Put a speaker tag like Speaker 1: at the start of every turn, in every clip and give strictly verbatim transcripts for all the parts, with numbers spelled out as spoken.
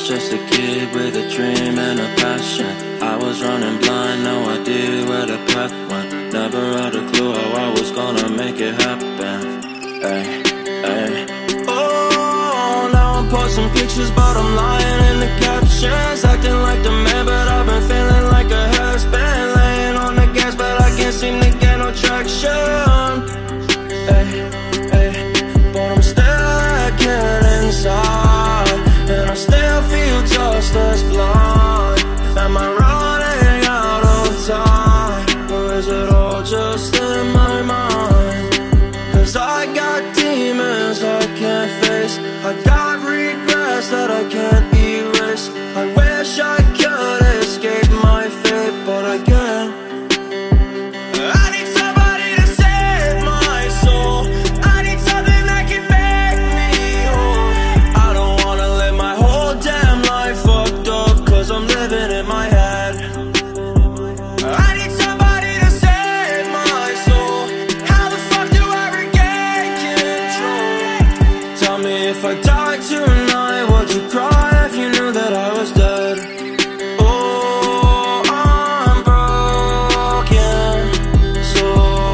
Speaker 1: just a kid with a dream and a passion. I was running blind, no idea where the path went. Never had a clue how I was gonna make it happen. Ay, ay. Oh, now I'm posting pictures, but I'm lying in the captions. Acting like the man, but I've been feeling like a husband. Laying on the gas, but I can't seem to get no traction. Ay, ay. But I'm still lacking inside, and I still feel just as blind. Am I running out of time, or is it all just in my mind? Cause I got demons I can't face, I got regrets that I can't erase. I wish I could escape my fate, but I can't. I need somebody to save my soul, I need something that can make me whole. I don't wanna live my whole damn life fucked up, cause I'm living in my head. I need somebody to save my soul, how the fuck do I regain control? Tell me, if I died tonight, would you cry if you knew that I was dead? Oh, I'm broken, so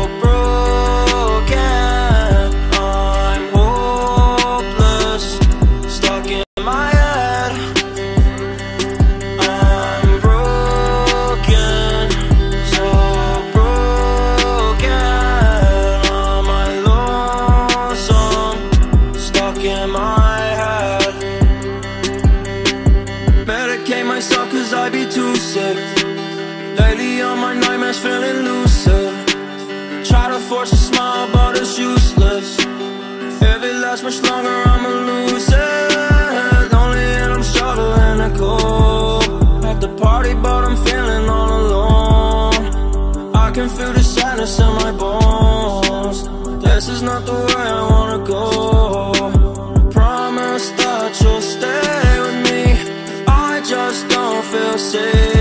Speaker 1: broken. I'm hopeless, stuck in my head. I'm broken, so broken. Am I lonesome, stuck in my head? Medicate myself cause I be too sick. Lately all my nightmares feeling lucid. Try to force a smile but it's useless. If it lasts much longer I'ma lose it. Lonely and I'm struggling to cope. At the party but I'm feeling all alone. I can feel the sadness in my bones. This is not the way I wanna go. Promise that you'll stay with me, I just don't feel safe.